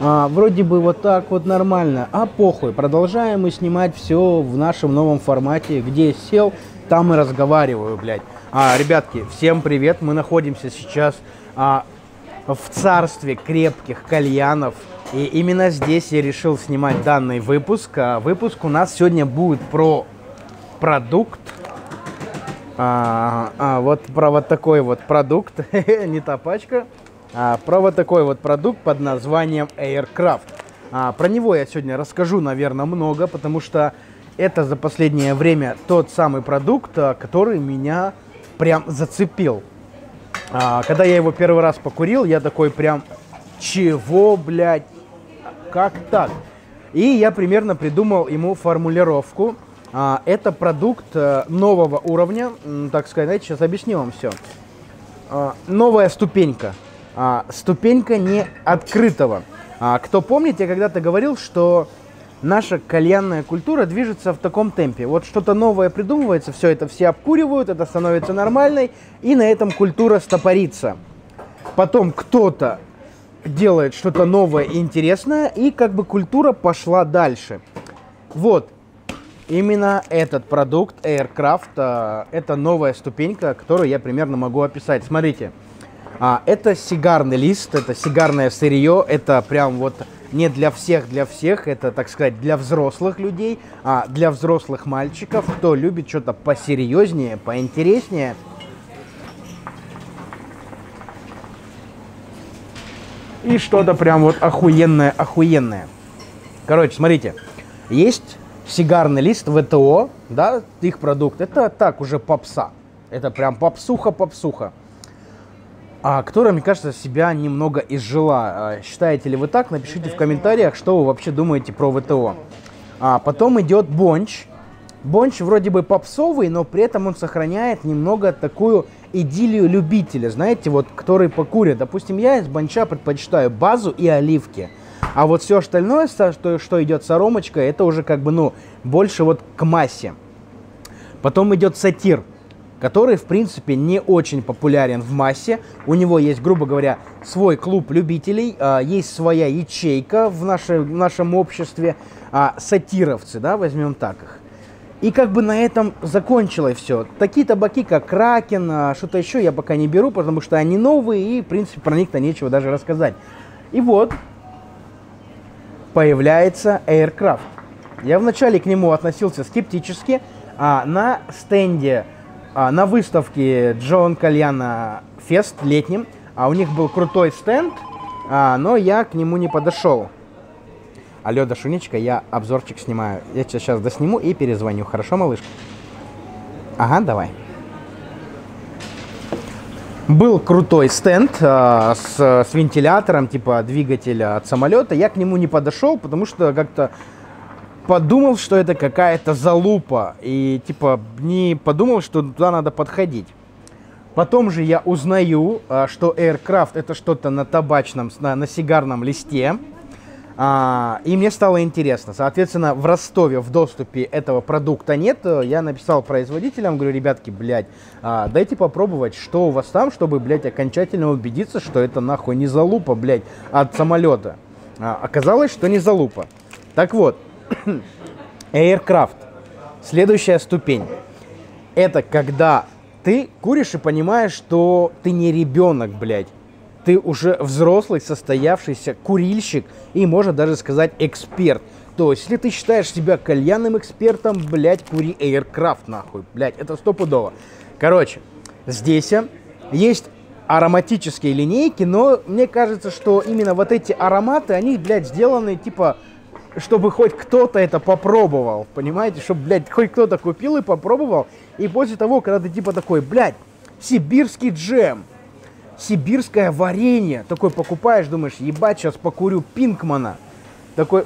Вроде бы вот так вот нормально, а похуй. Продолжаем мы снимать все в нашем новом формате, где сел, там и разговариваю, блядь. Ребятки, всем привет. Мы находимся сейчас в царстве крепких кальянов. И именно здесь я решил снимать данный выпуск. Выпуск у нас сегодня будет про продукт. Вот про вот такой вот продукт, не та пачка. Про вот такой вот продукт под названием Aircraft. Про него я сегодня расскажу, наверное, много, потому что это за последнее время тот самый продукт, который меня прям зацепил. Когда я его первый раз покурил, я такой прям, чего, блядь, как так? И я примерно придумал ему формулировку. Это продукт нового уровня, так сказать, знаете, сейчас объясню вам все. Новая ступенька. Ступенька не открытого. Кто помнит, я когда-то говорил, что наша кальянная культура движется в таком темпе. Вот что-то новое придумывается, все это все обкуривают, это становится нормальной, и на этом культура стопорится. Потом кто-то делает что-то новое и интересное, и как бы культура пошла дальше. Вот. Именно этот продукт, Aircraft, это новая ступенька, которую я примерно могу описать. Смотрите. Это сигарный лист, это сигарное сырье, это прям вот не для всех, это, так сказать, для взрослых людей, для взрослых мальчиков, кто любит что-то посерьезнее, поинтереснее. И что-то прям вот охуенное. Короче, смотрите, есть сигарный лист ВТО, да, их продукт, это так уже попса, это прям попсуха. Которая, мне кажется, себя немного изжила. Считаете ли вы так? Напишите в комментариях, что вы вообще думаете про ВТО. Потом идет бонч. Бонч вроде бы попсовый, но при этом он сохраняет немного такую идиллию любителя, знаете, вот, который покурит. Допустим, я из бонча предпочитаю базу и оливки. А вот все остальное, что идет с аромочкой, это уже как бы, ну, больше вот к массе. Потом идет сатир, который, в принципе, не очень популярен в массе. У него есть, грубо говоря, свой клуб любителей, есть своя ячейка в нашем обществе, сатировцы, да, возьмем так их. И как бы на этом закончилось все. Такие табаки, как Кракен, что-то еще я пока не беру, потому что они новые, и, в принципе, про них-то нечего даже рассказать. И вот появляется Aircraft. Я вначале к нему относился скептически, на стенде, на выставке Джон Кальяна Фест летнем, у них был крутой стенд, но я к нему не подошел. Алло, Дашунечка, я обзорчик снимаю. Я тебя сейчас досниму и перезвоню. Хорошо, малышка? Ага, давай. Был крутой стенд с вентилятором, типа двигателя от самолета. Я к нему не подошел, потому что как-то подумал, что это какая-то залупа, и типа не подумал, что туда надо подходить. Потом же я узнаю, что Aircraft это что-то на табачном, на сигарном листе, и мне стало интересно. Соответственно, в Ростове в доступе этого продукта нет. Я написал производителям, говорю, ребятки, блядь, дайте попробовать, что у вас там, чтобы, блядь, окончательно убедиться, что это нахуй не залупа, блядь, от самолета. Оказалось, что не залупа. Так вот, Aircraft. Следующая ступень. Это когда ты куришь и понимаешь, что ты не ребенок, блядь. Ты уже взрослый, состоявшийся курильщик и, можно даже сказать, эксперт. То есть, если ты считаешь себя кальянным экспертом, блядь, кури Aircraft, нахуй. Блядь, это стопудово. Короче, здесь есть ароматические линейки, но мне кажется, что именно вот эти ароматы, они, блядь, сделаны, типа, чтобы хоть кто-то это попробовал, понимаете? Чтобы, блядь, хоть кто-то купил и попробовал. И после того, когда ты типа такой, блядь, сибирский джем, сибирское варенье, такой покупаешь, думаешь, ебать, сейчас покурю Пинкмана. Такой...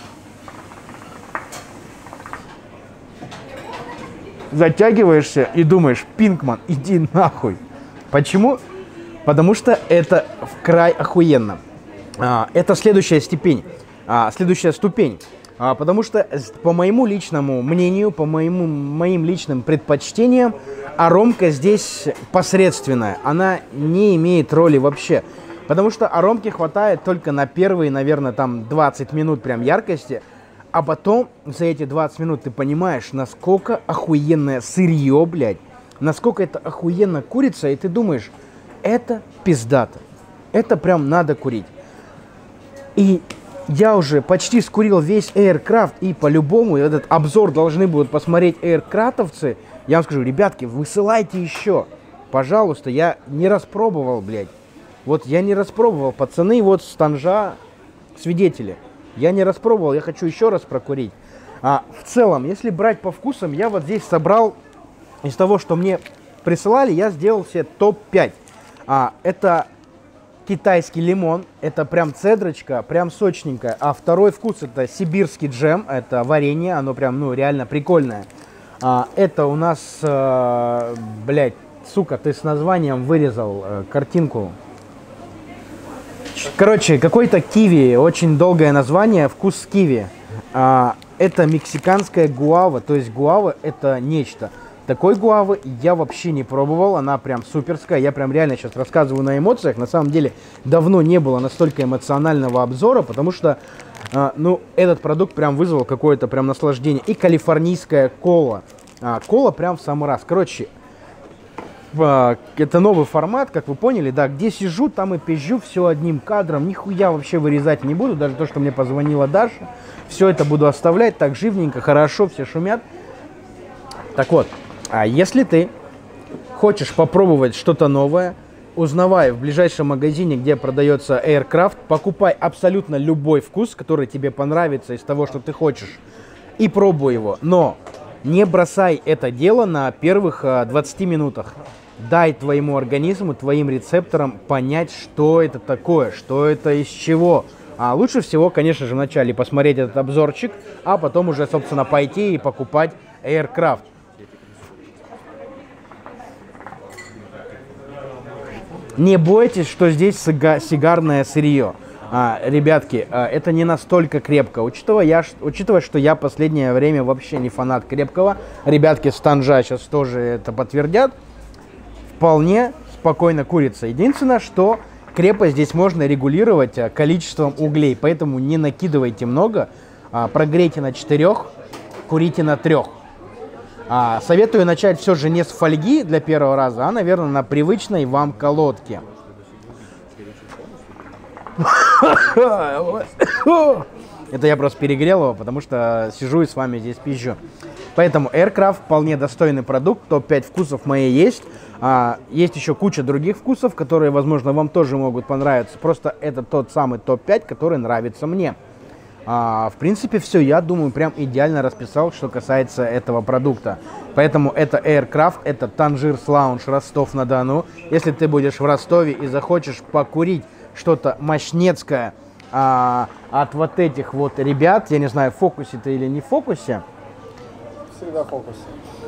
Затягиваешься и думаешь, Пинкман, иди нахуй. Почему? Потому что это в край охуенно. Это следующая ступень. Следующая ступень. Потому что, по моему личному мнению, по моим личным предпочтениям, аромка здесь посредственная. Она не имеет роли вообще. Потому что аромки хватает только на первые, наверное, там 20 минут прям яркости. А потом за эти 20 минут ты понимаешь, насколько охуенное сырье, блядь. Насколько это охуенно курица. И ты думаешь, это пиздато. Это прям надо курить. И я уже почти скурил весь Aircraft. И по-любому этот обзор должны будут посмотреть Aircraftовцы. Я вам скажу, ребятки, высылайте еще. Пожалуйста, я не распробовал, блядь. Вот я не распробовал, пацаны, вот с Танжа свидетели. Я не распробовал, я хочу еще раз прокурить. В целом, если брать по вкусам, я вот здесь собрал из того, что мне присылали, я сделал себе топ-5. Это китайский лимон, это прям цедрочка, прям сочненькая. А второй вкус это сибирский джем, это варенье, оно прям, ну, реально прикольное. Это у нас, блядь, сука, ты с названием вырезал картинку. Короче, какой-то киви, очень долгое название, вкус киви. Это мексиканская гуава, то есть гуава это нечто. Такой гуавы я вообще не пробовал, она прям суперская. Я прям реально сейчас рассказываю на эмоциях. На самом деле давно не было настолько эмоционального обзора, потому что, ну, этот продукт прям вызвал какое-то прям наслаждение. И калифорнийская кола. Кола прям в самый раз. Короче, это новый формат, как вы поняли, да, где сижу, там и пизжу все одним кадром, нихуя вообще вырезать не буду, даже то, что мне позвонила Даша, все это буду оставлять так живненько, хорошо, все шумят. Так вот, если ты хочешь попробовать что-то новое, узнавай в ближайшем магазине, где продается Aircraft, покупай абсолютно любой вкус, который тебе понравится из того, что ты хочешь, и пробуй его, но не бросай это дело на первых 20 минутах. Дай твоему организму, твоим рецепторам понять, что это такое, что это из чего. Лучше всего, конечно же, вначале посмотреть этот обзорчик, а потом уже, собственно, пойти и покупать Aircraft. Не бойтесь, что здесь сигарное сырье. Ребятки, это не настолько крепко. Учитывая, что я последнее время вообще не фанат крепкого, ребятки с Танжа сейчас тоже это подтвердят, вполне спокойно курица. Единственное, что крепость здесь можно регулировать количеством углей, поэтому не накидывайте много, прогрейте на 4, курите на 3. Советую начать все же не с фольги для первого раза, а, наверное, на привычной вам колодке. Это я просто перегрел его, потому что сижу и с вами здесь пизжу. Поэтому Aircraft вполне достойный продукт, топ-5 вкусов мои есть. Есть еще куча других вкусов, которые, возможно, вам тоже могут понравиться. Просто это тот самый топ-5, который нравится мне. В принципе, все, я думаю, прям идеально расписал, что касается этого продукта. Поэтому это Aircraft, это Tangiers Lounge Ростов-на-Дону. Если ты будешь в Ростове и захочешь покурить что-то мощнецкое от вот этих вот ребят, я не знаю, в фокусе ты или не в фокусе. Всегда в фокусе.